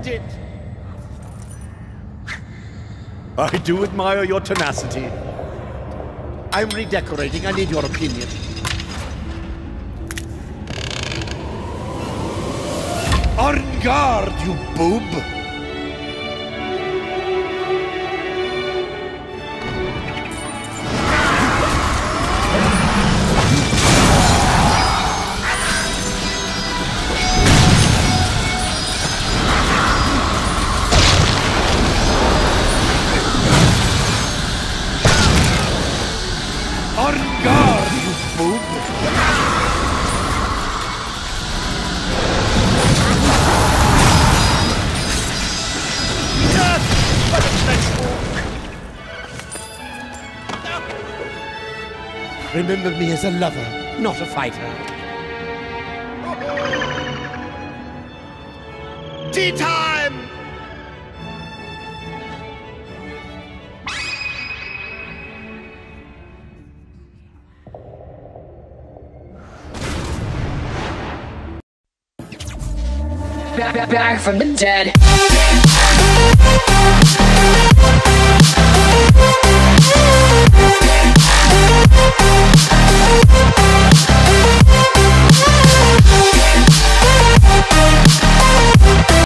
did it! I do admire your tenacity. I'm redecorating. I need your opinion. On guard, you boob! On guard, you boob! Remember me as a lover, not a fighter. Tea time! Back from the dead.